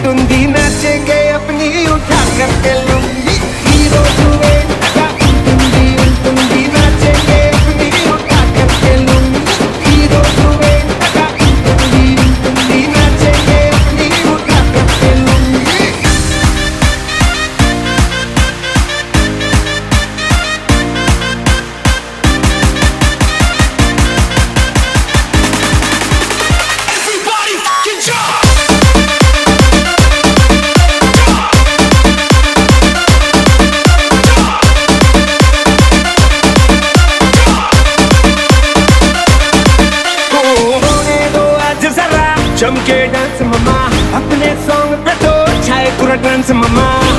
ఉంటుంది नाचेंगे अपनी उठा करके लूंगी हीरो जुए का ఉంటుంది ఉంటుంది नाचेंगे अपनी उठा करके लूंगी हीरो जुए का ఉంటుంది ఉంటుంది नाचेंगे अपनी उठा करके लूंगी चमके डांस ममा अपने सॉन्ग पे तो छाए पूरा डांस ममा